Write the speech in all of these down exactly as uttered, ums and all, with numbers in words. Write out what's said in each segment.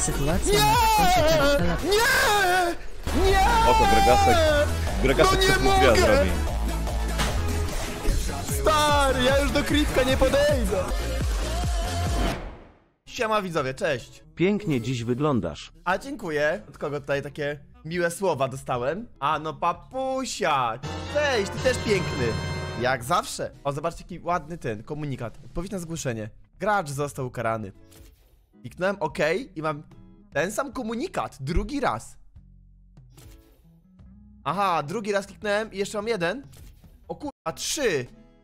sytuacja na koncie kartela. Nie! Nie! Oto Gregasek. Gregasek No coś nie mu drzwi mogę! zrobi. Stary, ja już do Kritka nie podejdę. Siema widzowie, cześć. Pięknie dziś wyglądasz. A dziękuję. Od kogo tutaj takie miłe słowa dostałem? A no papusia. Cześć, ty też piękny. Jak zawsze. O, zobaczcie jaki ładny ten komunikat. Odpowiedź na zgłoszenie. Gracz został ukarany. Kliknąłem OK i mam ten sam komunikat. Drugi raz. Aha, drugi raz kliknąłem i jeszcze mam jeden. O kurwa, trzy.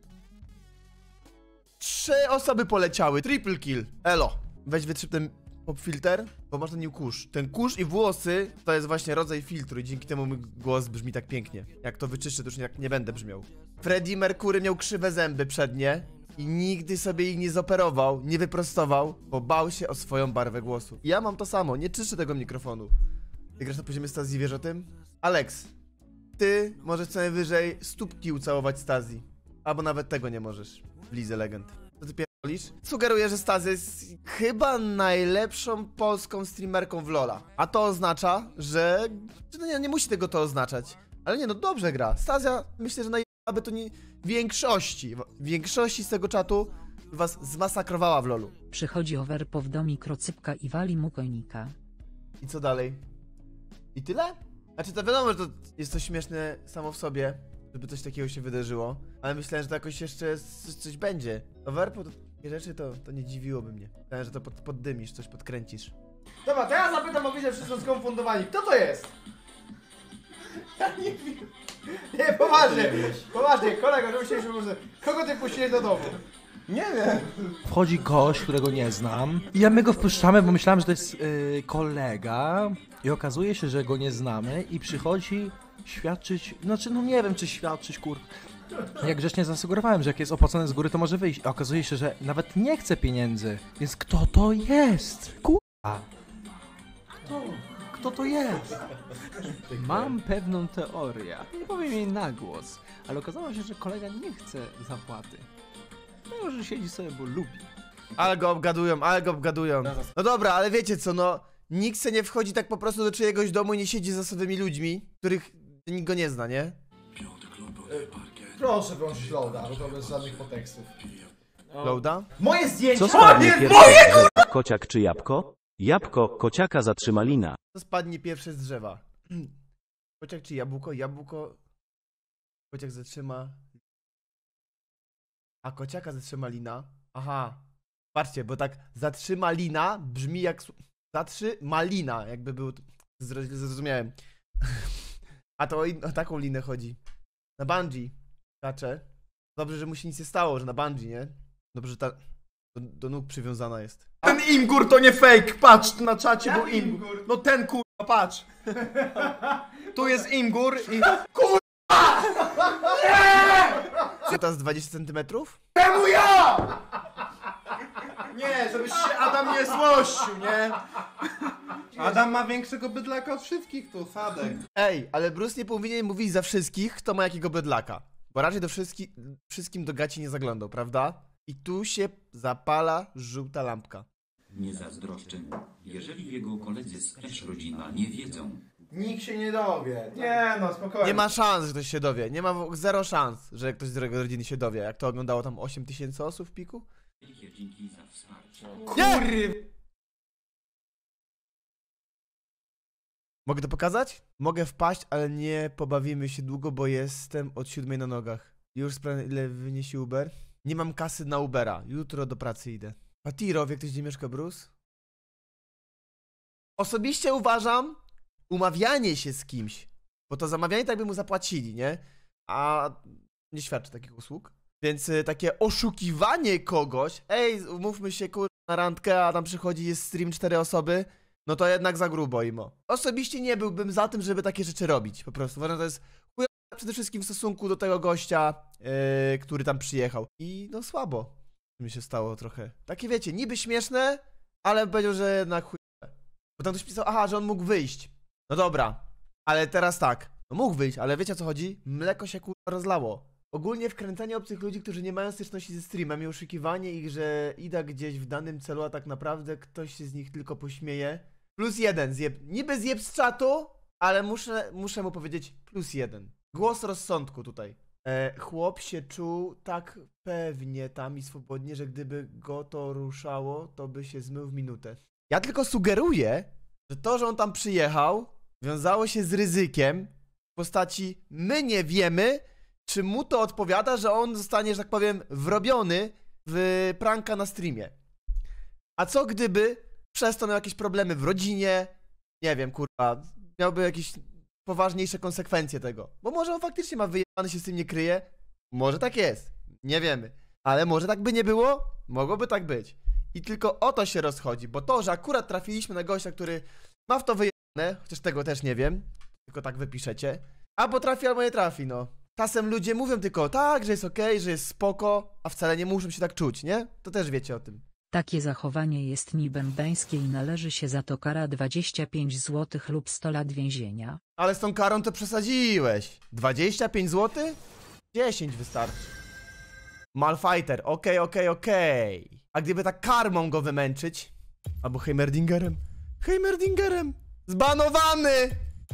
Trzy osoby poleciały. Triple kill. Elo. Weź wytrzyp ten pop filter, bo masz ten new kurz. Ten kurz i włosy to jest właśnie rodzaj filtru i dzięki temu mój głos brzmi tak pięknie. Jak to wyczyszczę, to już nie, nie będę brzmiał. Freddie Mercury miał krzywe zęby przednie i nigdy sobie ich nie zoperował, nie wyprostował, bo bał się o swoją barwę głosu. I ja mam to samo, nie czyszczę tego mikrofonu. Ty grasz na poziomie Stazji, wiesz o tym? Alex, ty możesz co najwyżej stópki ucałować Stazji. Albo nawet tego nie możesz w Lidze Legend. Co ty pierdolisz? Sugeruję, że Stazja jest chyba najlepszą polską streamerką w LoL'a. A to oznacza, że... No nie, nie musi tego to oznaczać. Ale nie, no dobrze gra. Stazja, myślę, że najlepiej to nie... W większości, w większości z tego czatu was zmasakrowała w LoL'u. Przychodzi Overpow do mikrocypka i wali mu konika. I co dalej? I tyle? Znaczy to wiadomo, że to jest to śmieszne samo w sobie, żeby coś takiego się wydarzyło. Ale myślałem, że to jakoś jeszcze coś, coś będzie. Overpow to takie rzeczy to, to nie dziwiłoby mnie. Myślałem, że to pod, poddymisz, coś podkręcisz. Dobra, to ja zapytam o widzę wszystko skonfundowani. Kto to jest? Ja nie wiem. Nie, poważnie, poważnie, kolego, żeby się może. Kogo ty puściłeś do domu? Nie wiem. Wchodzi gość, którego nie znam. I ja my go wpuszczamy, bo myślałem, że to jest yy, kolega. I okazuje się, że go nie znamy. I przychodzi świadczyć. Znaczy, no nie wiem, czy świadczyć, kur. Jak grzecznie zasugerowałem, że jak jest opłacone z góry, to może wyjść. A okazuje się, że nawet nie chce pieniędzy. Więc kto to jest? Kurwa. Kto? Kto to jest? Mam pewną teorię, nie powiem jej na głos, ale okazało się, że kolega nie chce zapłaty. No, że siedzi sobie, bo lubi. Ale go obgadują, ale go obgadują. No dobra, ale wiecie co, no nikt se nie wchodzi tak po prostu do czyjegoś domu i nie siedzi za sobą ludźmi, których nikt go nie zna, nie? Proszę wyłączyć loada, bo to bez żadnych podtekstów. Loada? Moje zdjęcie! Co spadnie pierwsze, kociak czy jabłko? Jabłko, kociaka zatrzyma lina. To spadnie pierwsze z drzewa. Kociak czy jabłko? Jabłko... Kociak zatrzyma... A kociaka zatrzyma lina? Aha. Patrzcie, bo tak zatrzyma lina brzmi jak... Zatrzyma lina, jakby był... Zrozumiałem. A to o, in... o taką linę chodzi. Na bungee. Kacze. Dobrze, że mu się nic nie stało, że na bungee, nie? Dobrze, że ta... Do, do nóg przywiązana jest. Ten Imgur to nie fake, patrz, na czacie był Imgur. No ten kurwa, patrz. Tu jest Imgur i... Kurwa! Co to jest dwadzieścia centymetrów? Czemu ja? Nie, żebyś się Adam nie złościł, nie? Adam ma większego bydlaka od wszystkich tu, Sadek. Ej, ale Bruce nie powinien mówić za wszystkich, kto ma jakiego bydlaka. Bo raczej do wszystkich, wszystkim do gaci nie zaglądał, prawda? I tu się zapala żółta lampka. Nie zazdroszczę, jeżeli jego koledzy z też rodzina nie wiedzą. Nikt się nie dowie. Nie no, spokojnie. Nie ma szans, że ktoś się dowie. Nie ma w- zero szans, że ktoś z jego rodziny się dowie. Jak to oglądało tam osiem tysięcy osób w piku? Wielkie dzięki za wsparcie. Kurry... Mogę to pokazać? Mogę wpaść, ale nie pobawimy się długo, bo jestem od siódmej na nogach. Już sprawdzę, ile wyniesie Uber. Nie mam kasy na Ubera. Jutro do pracy idę. Patiro, wie ktoś, gdzie mieszka Bruce? Osobiście uważam umawianie się z kimś, bo to zamawianie tak by mu zapłacili, nie? A nie świadczy takich usług. Więc y, takie oszukiwanie kogoś, ej, umówmy się kur... na randkę, a tam przychodzi, jest stream cztery osoby, no to jednak za grubo imo. Osobiście nie byłbym za tym, żeby takie rzeczy robić, po prostu. Uważam, że to jest chujowe przede wszystkim w stosunku do tego gościa, yy, który tam przyjechał. I no słabo mi się stało trochę. Takie wiecie, niby śmieszne, ale powiedział, że jednak chujowe. Bo tam ktoś pisał, aha, że on mógł wyjść. No dobra, ale teraz tak. No mógł wyjść, ale wiecie o co chodzi? Mleko się kurwa rozlało. Ogólnie wkręcanie obcych ludzi, którzy nie mają styczności ze streamem i oszukiwanie ich, że idę gdzieś w danym celu, a tak naprawdę ktoś się z nich tylko pośmieje, Plus jeden, zjeb. Niby zjeb z czatu, ale muszę, muszę mu powiedzieć plus jeden. Głos rozsądku tutaj. E, chłop się czuł tak pewnie tam i swobodnie, że gdyby go to ruszało, to by się zmył w minutę. Ja tylko sugeruję, że to, że on tam przyjechał, wiązało się z ryzykiem w postaci my nie wiemy, czy mu to odpowiada, że on zostanie, że tak powiem, wrobiony w pranka na streamie. A co gdyby przez to miał jakieś problemy w rodzinie, nie wiem, kurwa, miałby jakieś poważniejsze konsekwencje tego. Bo może on faktycznie ma wyjebany, się z tym nie kryje. Może tak jest. Nie wiemy. Ale może tak by nie było? Mogłoby tak być. I tylko o to się rozchodzi, bo to, że akurat trafiliśmy na gościa, który ma w to wyjebane, chociaż tego też nie wiem, tylko tak wypiszecie, albo trafi, albo nie trafi, no. Czasem ludzie mówią tylko tak, że jest okej, że jest spoko, a wcale nie muszą się tak czuć, nie? To też wiecie o tym. Takie zachowanie jest niebębeńskie i należy się za to kara dwadzieścia pięć złotych lub sto lat więzienia. Ale z tą karą to przesadziłeś. dwadzieścia pięć złotych? dziesięć wystarczy. Malfighter, okej, okej, okej. A gdyby tak karmą go wymęczyć? Albo Heimerdingerem? Heimerdingerem! Zbanowany!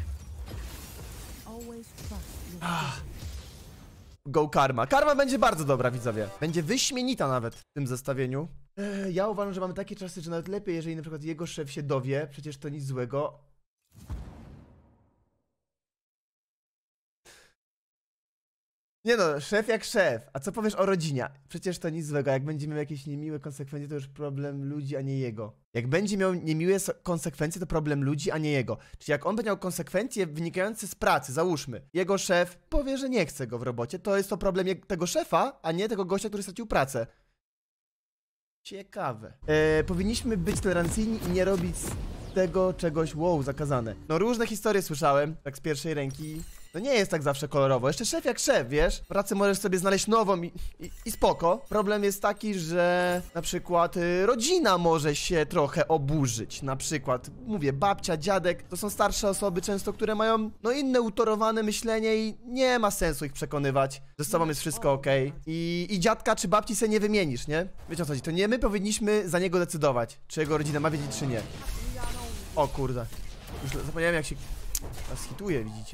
Ach. Go karma. Karma będzie bardzo dobra, widzowie. Będzie wyśmienita nawet w tym zestawieniu. Eee, ja uważam, że mamy takie czasy, że nawet lepiej, jeżeli na przykład jego szef się dowie, przecież to nic złego. Nie no, szef jak szef. A co powiesz o rodzinie? Przecież to nic złego. Jak będzie miał jakieś niemiłe konsekwencje, to już problem ludzi, a nie jego. Jak będzie miał niemiłe konsekwencje, to problem ludzi, a nie jego. Czyli jak on będzie miał konsekwencje wynikające z pracy, załóżmy, jego szef powie, że nie chce go w robocie, to jest to problem tego szefa, a nie tego gościa, który stracił pracę. Ciekawe. Eee, powinniśmy być tolerancyjni i nie robić z tego czegoś, wow, zakazane. No różne historie słyszałem, tak z pierwszej ręki. No nie jest tak zawsze kolorowo. Jeszcze szef jak szef, wiesz? W pracy możesz sobie znaleźć nową i, i, i spoko. Problem jest taki, że na przykład y, rodzina może się trochę oburzyć. Na przykład, mówię, babcia, dziadek, to są starsze osoby często, które mają no inne utorowane myślenie i nie ma sensu ich przekonywać, że z sobą jest wszystko okej. Okay. I, I dziadka czy babci se nie wymienisz, nie? Wiecie o co chodzi? To nie my powinniśmy za niego decydować, czy jego rodzina ma wiedzieć, czy nie. O kurde. Już zapomniałem jak się skituje, widzicie.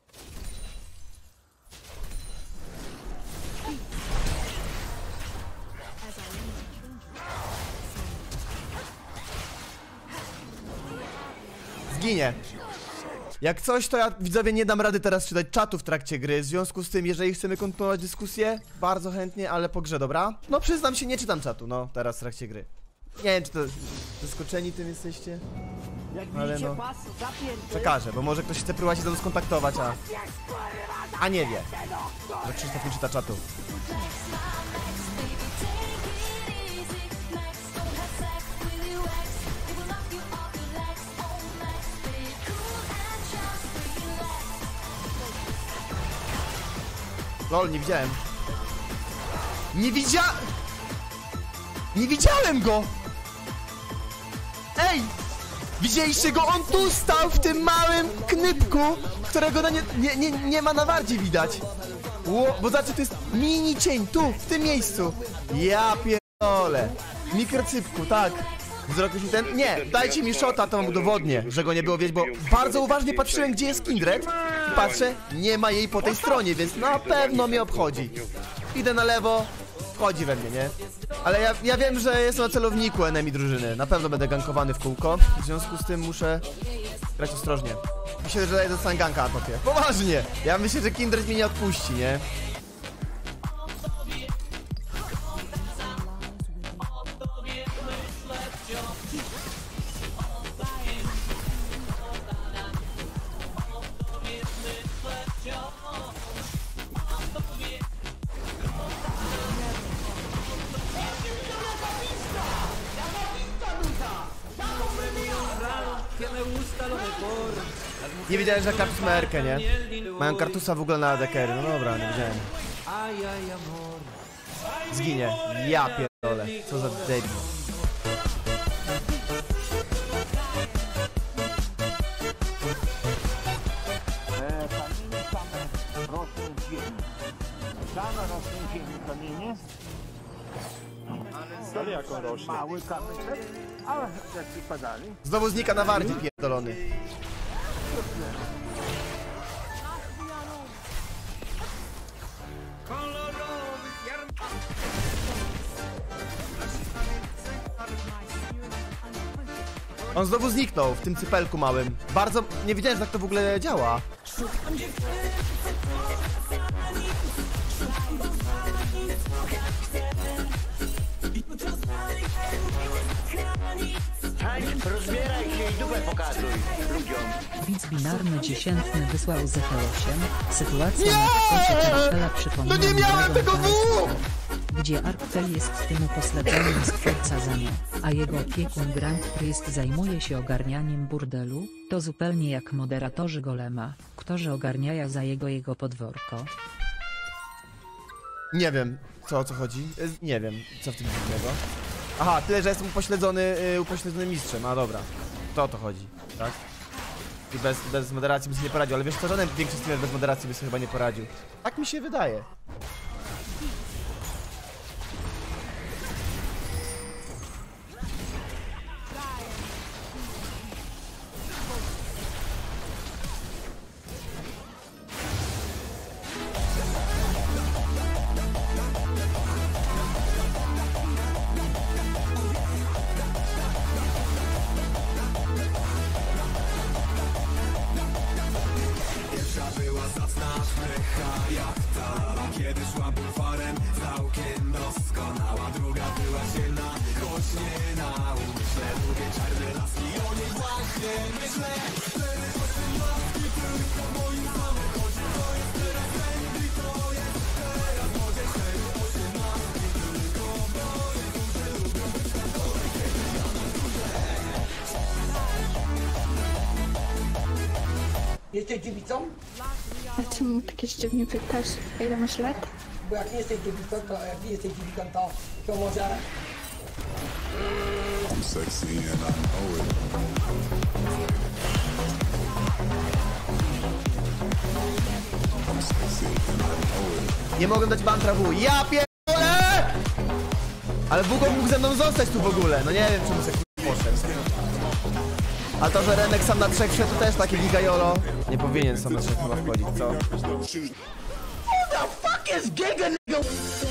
Zginie. Jak coś, to ja, widzowie, nie dam rady teraz czytać czatu w trakcie gry. W związku z tym, jeżeli chcemy kontynuować dyskusję, bardzo chętnie, ale po grze, dobra? No przyznam się, nie czytam czatu, no, teraz w trakcie gry. Nie wiem, czy to zaskoczeni tym jesteście, ale no, przekażę, bo może ktoś chce próbować się ze mną skontaktować, a... A nie wie, że Krzysztof nie czyta czatu. Lol, nie widziałem. Nie widzia... Nie widziałem go! Ej! Widzieliście go? On tu stał w tym małym knypku, którego no nie, nie, nie, nie ma na warcie widać. Ło, bo znaczy to jest mini cień, tu, w tym miejscu. Ja pierdolę. Mikrocypku, tak. Zrobił mi ten... Nie, dajcie mi shota, to wam udowodnię, że go nie było wiedzieć, bo bardzo uważnie patrzyłem, gdzie jest Kindred. I patrzę, nie ma jej po tej stronie, więc na pewno mnie obchodzi. Idę na lewo, wchodzi we mnie, nie? Ale ja, ja wiem, że jestem na celowniku enemy drużyny. Na pewno będę gankowany w kółko. W związku z tym muszę grać ostrożnie. Myślę, że daję dostanę ganka na topie. Poważnie! Ja myślę, że Kindred mnie nie odpuści, nie? Nie wiedziałem, że Kartus ma erkę, nie? Mają Kartusa w ogóle na A D K. No dobra, nie wiedziałem. Zginie. Ja pierdolę. Co za debil. Kamienie same rosną w ziemi. Same rosną w ziemi kamienie. Ale jak on rośnie? Mały kamyczek, A żeście padali? Znowu znika na warcie, pierdolony. On znowu zniknął w tym cypelku małym. Bardzo... nie wiedziałem, że tak to w ogóle działa. Rozbieraj się i dupę pokazuj ludziom. Widz binarny dziesiętny wysłał Z H osiem. Sytuacja na koncie Arktela przypomina No nie miałem tego w! Gdzie Arktel jest tym upośledzonym stwórca Zania, a jego opiekun Grand Priest zajmuje się ogarnianiem burdelu, to zupełnie jak moderatorzy Golema, którzy ogarniają za jego jego podwórko. Nie wiem, co o co chodzi. Y, Nie wiem, co w tym dziwnego. Aha, tyle, że jestem upośledzony, y, upośledzony mistrzem, a dobra. To o to chodzi, tak? I bez, bez moderacji bym sobie nie poradził, ale wiesz co, żaden większy streamer bez moderacji by sobie chyba nie poradził. Tak mi się wydaje. Jesteś dziewicą? A czemu takie dziwnie pytasz, ile masz lat? Bo jak nie jesteś dziewicą, to jak nie jesteś dziewicą, to, to może... I'm sexy and I know it. I'm sexy and I know it. Nie mogę dać mantra W. Ja pierdolę! Ale Bugo mógł ze mną zostać tu w ogóle. No nie wiem, czemu sobie poszedł. A to, że Renek sam na trzech wszedł, to też takie gigajolo. Nie powinien sam na trzech chyba wchodzić, co? Who the fuck is giga nigga?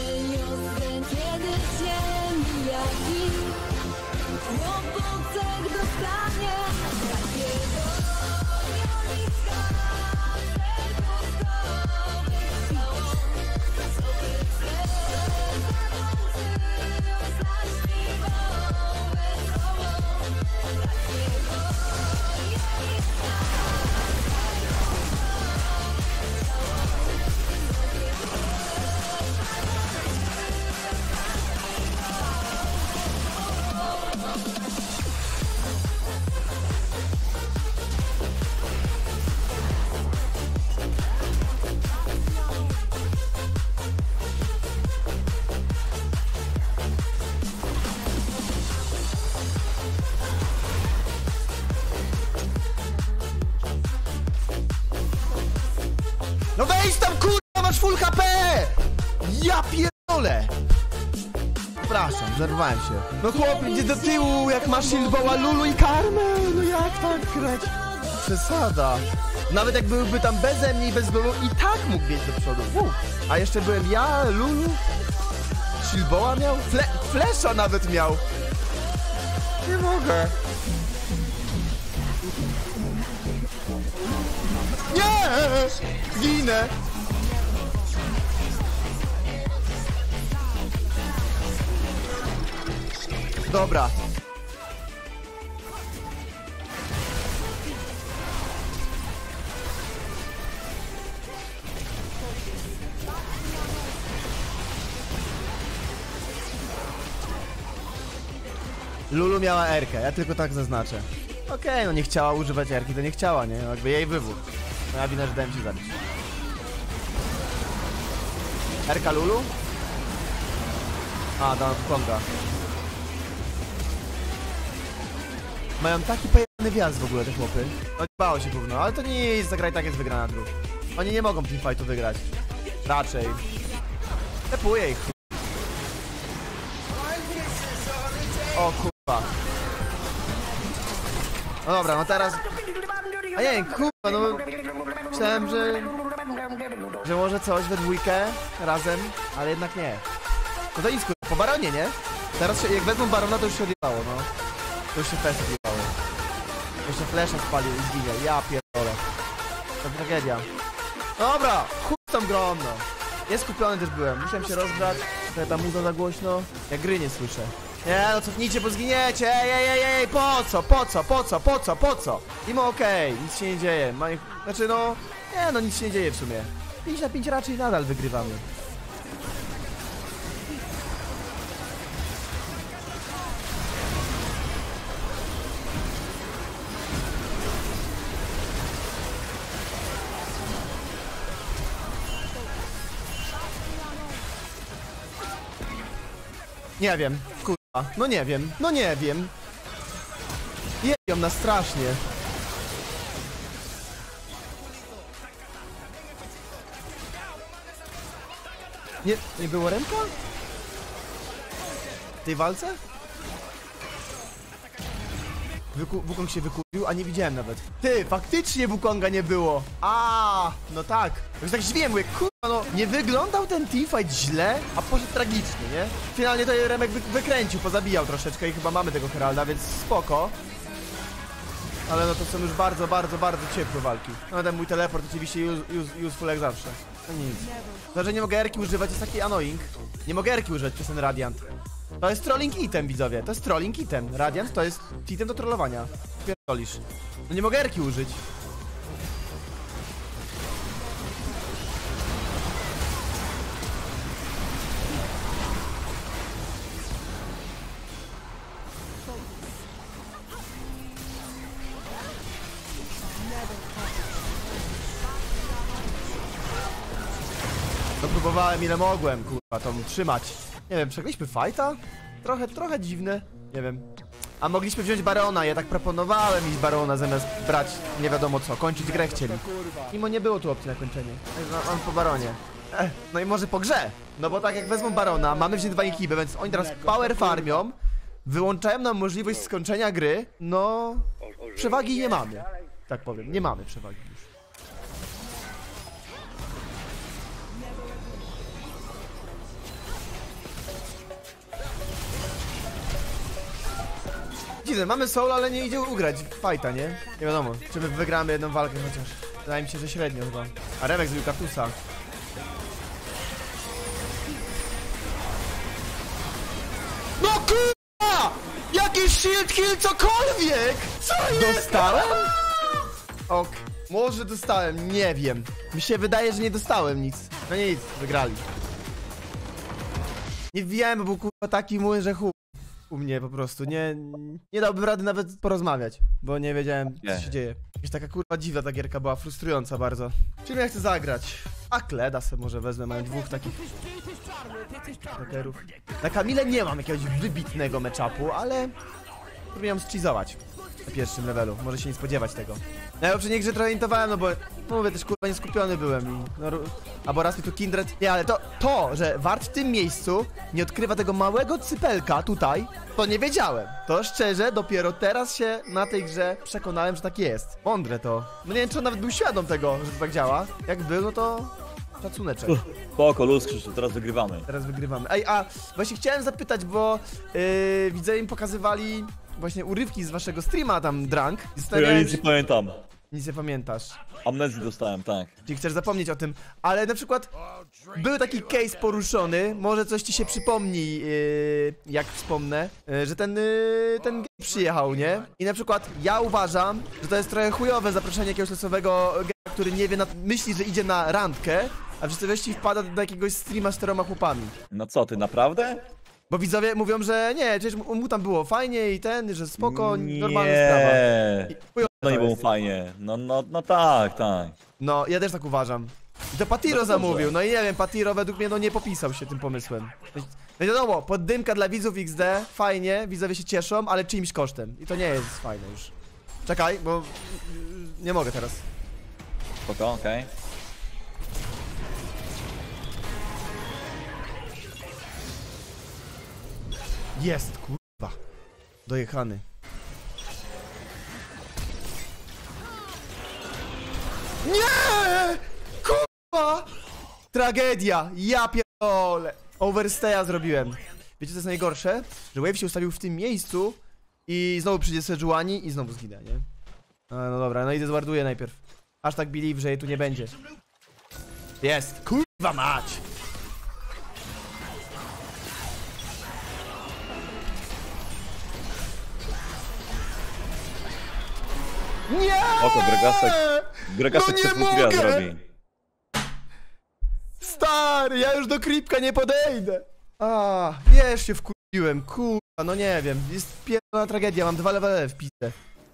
No wejdź tam, kurwa, masz full H P! Ja pierdolę! Przepraszam, zerwałem się. No chłop idzie do tyłu, jak masz Shieldbała, Lulu i Karmel! No jak tak grać? Przesada. Nawet jak byłby tam beze mnie i bez Lulu, i tak mógł biec do przodu. Uf. A jeszcze byłem ja, Lulu? Shieldbała miał? Fle Flesza nawet miał! Nie mogę. Nie! Ginę! Dobra. Lulu miała erkę, ja tylko tak zaznaczę. Okej, okay, no nie chciała używać erki, to nie chciała, nie? Jakby jej wywód. Moja wina, że dałem się zabić. Erka Lulu? A, dam Konga. Mają taki pojebany wjazd w ogóle te chłopy. No bało się gówno, ale to nie jest zagraj, tak jest wygrana dróg. Oni nie mogą teamfightu wygrać. Raczej. Tepuję ich. O kurwa. No dobra, no teraz... A nie, kurwa, no... Myślałem, że... Że może coś we dwójkę razem, ale jednak nie. No to nic, kurwa, po baronie, nie? Teraz się, jak wezmą barona, to już się odjebało, no. To już się fest odjebało. Jeszcze flesza spalił i zginie, ja pierdolę. To tragedia. Dobra, chuj tam grą, no. Nie skupiony też byłem, musiałem się rozgrzać. Trochę ta muza za głośno. Ja gry nie słyszę. Nie, no cofnijcie, bo zginiecie, ej, ej, ej, ej, po co, po co, po co, po co, po co? Imo okej, okay, nic się nie dzieje. Znaczy no, nie no, nic się nie dzieje w sumie. pięć na pięć raczej nadal wygrywamy. Nie wiem, kurwa, no nie wiem, no nie wiem. Jebią nas strasznie. Nie, nie było Remka? W tej walce? Wyku, Wukong się wykupił, a nie widziałem nawet. Ty, faktycznie Wukonga nie było. A, no tak. Już tak dźwięk, mówię, kurwa, no nie wyglądał ten teamfight źle, a poszedł tragicznie, nie? Finalnie to Remek wy wykręcił, pozabijał troszeczkę i chyba mamy tego Heralda, więc spoko. Ale no to są już bardzo, bardzo, bardzo ciepłe walki. No ten mój teleport oczywiście use, use, useful jak zawsze. No nic. To, że nie mogę erki używać jest taki annoying. Nie mogę erki używać przez ten Radiant. To jest trolling item, widzowie. To jest trolling item. Radiant to jest item do trollowania. Pierdolisz. No nie mogę erki użyć. No próbowałem ile mogłem, kurwa, to trzymać. Nie wiem, przegraliśmy fajta? Trochę, trochę dziwne. Nie wiem. A mogliśmy wziąć Barona, ja tak proponowałem iść Barona zamiast brać nie wiadomo co, kończyć grę chcieli. Mimo nie było tu opcji na kończenie. Mam po Baronie. Ech, no i może po grze. No bo tak jak wezmą Barona, mamy wziąć dwa ekipy, więc oni teraz power farmią, wyłączają nam możliwość skończenia gry, no... Przewagi nie mamy. Tak powiem, nie mamy przewagi już. Dziwne, mamy soul, ale nie idzie ugrać fajta, nie? Nie wiadomo, czy my wygramy jedną walkę chociaż. Wydaje mi się, że średnio chyba. A Remek zrobił kaktusa. No kurwa! Jakiś shield kill cokolwiek! Co jest? Dostałem? Ok, może dostałem, nie wiem. Mi się wydaje, że nie dostałem nic. No nic, wygrali. Nie wbijałem, bo był kurwa taki mój, że chuj. U mnie po prostu, nie, nie dałbym rady nawet porozmawiać, bo nie wiedziałem co nie. się dzieje. Jakaś taka kurwa dziwna ta gierka była, frustrująca bardzo. Czym ja chcę zagrać? A Kleda sobie może wezmę, mają dwóch takich trackerów. Na Kamilę nie mam jakiegoś wybitnego matchupu, ale próbuję schizować na pierwszym levelu, może się nie spodziewać tego. No ja poprzedniej grze trochę intowałem, no bo no mówię, też kurwa nieskupiony byłem i no, albo raz mi tu Kindred. Nie, ale to, to, że Ward w tym miejscu nie odkrywa tego małego cypelka tutaj, to nie wiedziałem. To szczerze, dopiero teraz się na tej grze przekonałem, że tak jest. Mądre to. No nie wiem, czy on nawet był świadom tego, że to tak działa. Jak był, no to szacuneczek. Spoko, luz, Krzysztof, teraz wygrywamy. Teraz wygrywamy. Ej, a właśnie chciałem zapytać, bo yy, widzowie im pokazywali właśnie urywki z waszego streama tam, Drunk. Ja nic nie pamiętam. Nic nie pamiętasz. Amnezję dostałem, tak. Czyli chcesz zapomnieć o tym, ale na przykład był taki case poruszony, może coś ci się przypomni, yy, jak wspomnę, yy, że ten, yy, ten gej przyjechał, nie? I na przykład ja uważam, że to jest trochę chujowe zaproszenie jakiegoś losowego geja, który nie wie, na, myśli, że idzie na randkę, a w rzeczywistości wpada do jakiegoś streama z czteroma chłopami. No co, ty naprawdę? Bo widzowie mówią, że nie, przecież mu, mu tam było fajnie i ten, że spoko, nie. normalna sprawa. I no nie było fajnie, no, no, no tak, tak. No, ja też tak uważam. I to Patiro no zamówił, no i nie wiem, Patiro według mnie no nie popisał się tym pomysłem. No wiadomo, poddymka dla widzów X D, fajnie, widzowie się cieszą, ale czyimś kosztem. I to nie jest fajne już. Czekaj, bo nie mogę teraz. Spoko, okej. Okay. Jest, kurwa. Dojechany. Nie! Kurwa! Tragedia! Ja pierdolę! Overstaya zrobiłem. Wiecie co jest najgorsze? Że Wave się ustawił w tym miejscu i znowu przyjdzie Sejuani i znowu zginę, nie? A, no dobra, no idę zwarduję najpierw. Aż tak believe, że jej tu nie będzie. Jest! Kurwa mać! Nie! Oko, Gregasek. Gregasek No no nie killa mogę! zrobi. Stary, ja już do creepka nie podejdę. A, wiesz, się wkurzyłem, kurwa, no nie wiem. Jest pierdolona tragedia, mam dwa levele w pizdę.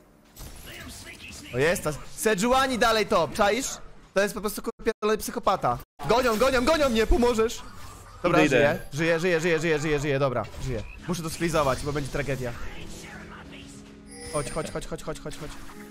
O jest ta... Sejuani dalej top, czaisz? To jest po prostu kurwa pierdolony psychopata. Gonią, gonią, gonią mnie, pomożesz? Dobra, Idę, żyję, idę. żyję, żyję, żyję, żyję, żyję, żyję, dobra, żyję. Muszę to sfrizować, bo będzie tragedia. Chodź, chodź, chodź, chodź, chodź, chodź, chodź.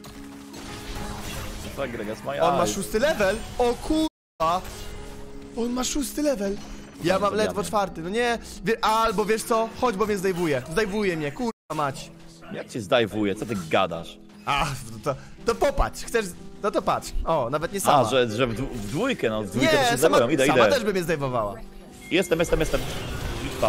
Tak, Gregas ma On ma jaj. szósty level? O kurwa! On ma szósty level! Ja mam ledwo czwarty, no nie... Wie, albo wiesz co? Chodź, bo mnie zdejwuje. Zdejwuje mnie, kurwa mać. Jak cię zdajwuje? Co ty gadasz? A, to, to popatrz, chcesz... No to patrz. O, nawet nie sama. A, że, że w, dwu- w dwójkę, no w dwójkę to Nie, się sama, zdejmują. Idę, sama idę. też by mnie zdejmowała. Jestem, jestem, jestem. Bitwa.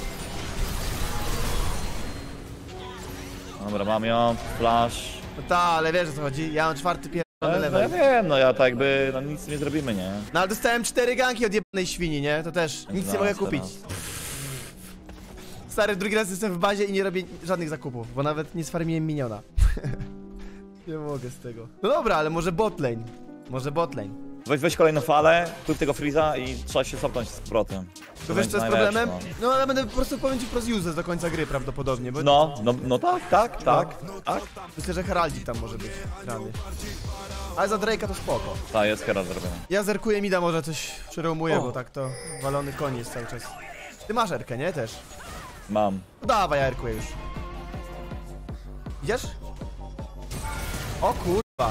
Dobra, mam ją. Flash. No ta, ale wiesz o co chodzi, ja mam czwarty pierdolony No, no ja level. wiem, no ja tak jakby, no nic nie zrobimy, nie? No ale dostałem cztery ganki od jebanej świni, nie? To też nic nie Zaraz, mogę kupić. zaraz. Stary, drugi raz jestem w bazie i nie robię żadnych zakupów, bo nawet nie sfarmiłem miniona. Nie mogę z tego. No dobra, ale może botlane. Może botlane. Weź, weź kolejną falę, kup tego freeza i trzeba się cofnąć z powrotem. To wiesz co jest najlepsze, problemem? No ale będę po prostu powiem ci plus user do końca gry prawdopodobnie, bo... No, no, no tak, tak, tak, tak. Myślę, że Heraldzik tam może być grany. Ale za Drake'a to spoko. Tak, jest Herald zrobiony. Ja zerkuję mida, może coś przeromuję, O. bo tak to walony koń jest cały czas. Ty masz erkę, nie? Też. Mam. No dawaj, ja erkuję już. Idziesz? O kurwa.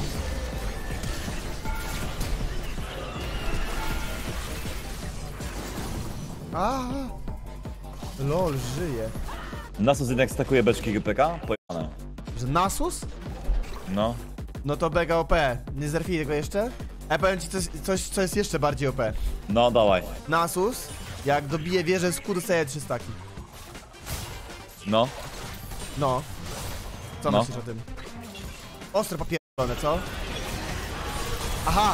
A, lol, żyje. Nasus jednak stakuje beczki G P K? Pojechane. Że Nasus? No. No to mega O P. Nie zerfij tego jeszcze? Ja powiem ci coś, coś, co jest jeszcze bardziej O P. No, dawaj. Nasus, jak dobije wieżę z Q, dostaje trzy staki. No. No. Co No. myślisz o tym? Ostro papierdolone, co? Aha!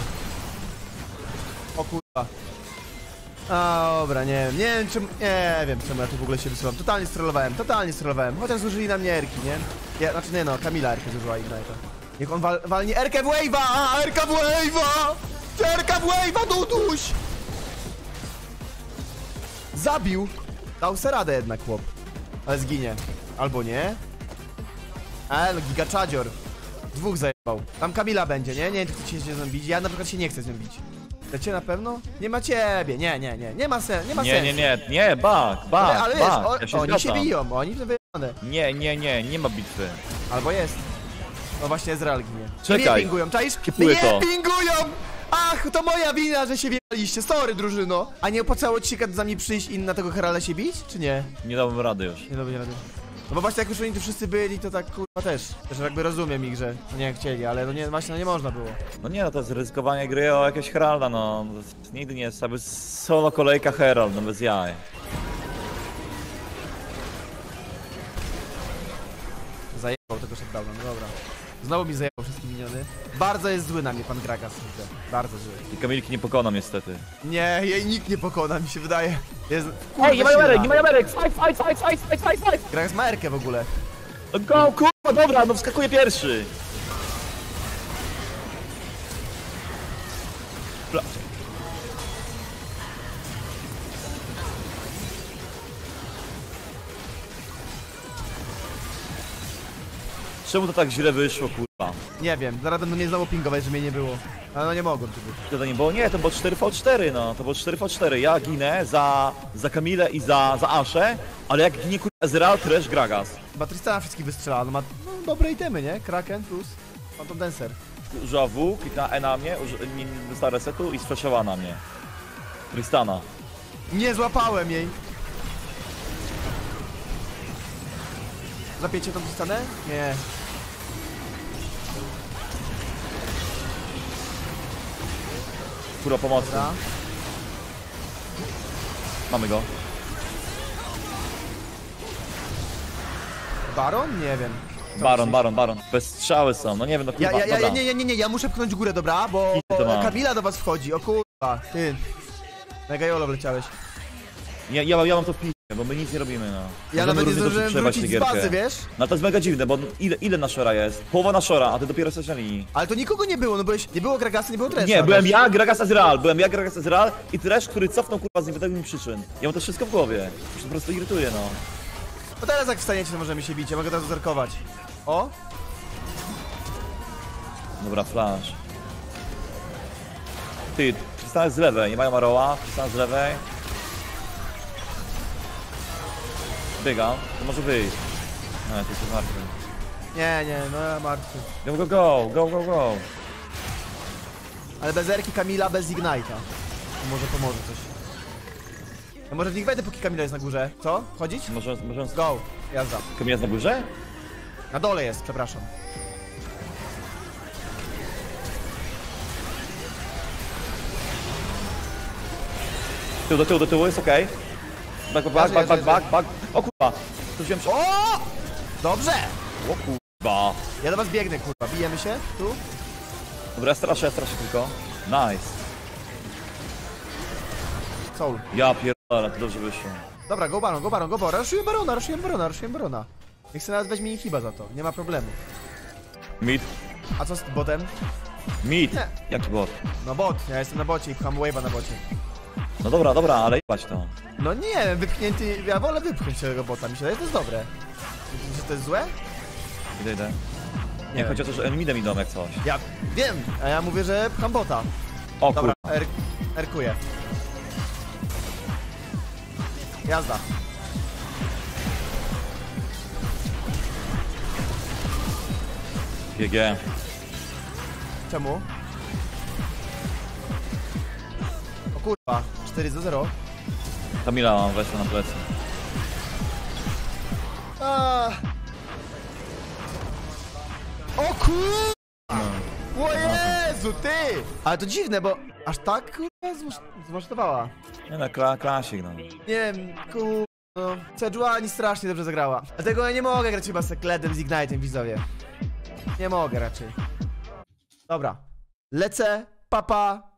O kurwa. A, dobra, nie wiem, nie wiem czemu, nie wiem czemu ja tu w ogóle się wysyłam. Totalnie strollowałem, totalnie strollowałem. Chociaż zużyli na mnie erki, nie? Ja, znaczy nie no, Kamila erkę zużyła Ignite'a. Niech on wal, walnie erkę w wave'a! A, erka w wave'a! Erka w wave'a, Duduś! Zabił! Dał se radę jednak, chłop. Ale zginie. Albo nie? Ale gigaczadzior. Dwóch zajebał. Tam Kamila będzie, nie? Nie wiem, czy chcecie się z nią bić. Ja na przykład się nie chcę z nią bić. Chcecie na pewno? Nie ma ciebie. Nie, nie, nie. Nie ma sensu. Nie ma Nie, sensu. nie, nie, nie, bak, bak, Ale, ale wiesz, bak. o, Ja się oni się zgadzam. biją. Oni to wyjebane. Nie, nie, nie, nie ma bitwy. Albo jest. No właśnie Ezreal ginie. Czekaj. Mnie pingują, czaisz? Kipuję Mnie to. pingują! Ach, to moja wina, że się wjechaliście. Sorry, drużyno. A nie opłacało ci się za mnie przyjść i na tego Herala się bić? Czy nie? Nie dałbym rady już. Nie robię rady. No bo właśnie jak już oni tu wszyscy byli, to tak kurwa też. Też jakby rozumiem ich, że nie chcieli, ale no nie, właśnie no nie można było. No nie, no to jest ryzykowanie gry o jakiegoś Heralda, no. To jest- Nigdy nie jest jakby solo kolejka Herald, no bez jaj. Zajebał tego shutdowna, no dobra. Znowu mi zajebał wszystkie miniony. Bardzo jest zły na mnie pan Gragas, widzę. Bardzo zły. I Kamilki nie pokonam niestety. Nie, jej nikt nie pokona, mi się wydaje. Jest Ej, nie mają silna. Erek, nie mają Erek! Fight, fight, fight, fight, fight, fight, fight! Gragas ma erkę w ogóle. No go, kurwa, dobra, no wskakuje pierwszy! Pla- Czemu to tak źle wyszło, kurwa? Nie wiem, zaraz będą mnie znowu pingować, że mnie nie było. Ale no nie mogą tu być. To nie było? Nie, to było cztery v cztery, no. To było cztery v cztery. Ja ginę za, za Kamilę i za, za Aszę, ale jak ginie, kurwa, Ezreal, Trash, Gragas. Chyba Tristana wszystkich wystrzela, no ma no, dobre itemy, nie? Kraken plus Phantom Dancer. Użyła W, kliknęła E na mnie, uży, nie, nie dostała resetu i sfreshowała na mnie. Tristana. Nie złapałem jej. Zapiecie tą Tristanę? Nie. Kurwa, pomocy. Dobra. Mamy go. Baron? Nie wiem. Co Baron, myślisz? baron, baron. Bez strzały są, no nie wiem, no kurwa, Ja, ja, ja, dobra. nie, nie, nie, nie, ja muszę pchnąć górę, dobra? Bo, Idź, to bo mam. Kamila do was wchodzi, o kurwa, ty. Mega jolo wleciałeś. Ja, ja, ja mam to w pisie, bo my nic nie robimy, no. Ja Możemy nawet nie równie dobrze zdążyłem przejebać wrócić tę z bazy, gierkę. wiesz? No to jest mega dziwne, bo ile, ile na szora jest? Połowa na szora, a ty dopiero jesteś na linii. Ale to nikogo nie było, no byłeś, nie było Gragasa, nie było Tresha. Nie, byłem wiesz? ja, Gragas Ezreal, byłem ja, Gragas Ezreal i Trash, który cofnął kurwa z niewiadomych przyczyn. Ja mam to wszystko w głowie. Już to po prostu irytuje, no. No teraz jak wstaniecie, to możemy się bić, ja mogę teraz zerkować. O? Dobra, flash. Ty, Tristana z lewej, nie mają Maroła, Tristana z lewej. Biega, to może wyjść. No, to jest martwy. Nie, nie, no ja martwy. Go, go, go, go, go, go. Ale bez Erki Kamila, bez Ignite'a. To może pomoże coś. Ja może w nich wejdę, póki Kamila jest na górze. Co? Chodzić? Może, może... Go, jazda. Kamil jest na górze? Na dole jest, przepraszam. Tył do tyłu, do tyłu, jest okej. Back, back, back, back, back, back, back. O kurwa! To wziąłem... O! Dobrze! O kurwa! Ja do was biegnę, kurwa. Bijemy się? Tu? Dobra, ja straszę, ja straszę tylko. Nice. Soul. Ja pierdolę, to dobrze wyszło. Dobra, go baron, go baron, go baron. Raszuję barona, raszuję barona, raszuję barona. Niech sobie nawet weźmie inhiba za to, nie ma problemu. Mid. A co z botem? Mid. Nie. Jaki bot? No bot, ja jestem na bocie i pcham wave'a na bocie. No dobra, dobra, ale jebać to. No nie, wypchnięty, ja wolę wypchnąć tego bota, mi się wydaje, to jest dobre. Myślisz, że to jest złe? Idę, idę. Nie, Nie chodzi o to, że midem idą jak coś. Ja wiem, a ja mówię, że pcham bota. O Dobra, kurwa. er, erkuję. Jazda. G G. Czemu? O kurwa, cztery do zera. Kamila mam weszła na plecy. A. O kurwa! O Jezu, ty! Ale to dziwne, bo aż tak kurwa zmasz- zmasztowała. Nie no, kla, klasik no. Nie wiem, kurwa. No. Sejuani strasznie dobrze zagrała. Dlatego ja nie mogę grać chyba z Sekledem, z Ignite'em, widzowie. Nie mogę raczej. Dobra. Lecę, papa.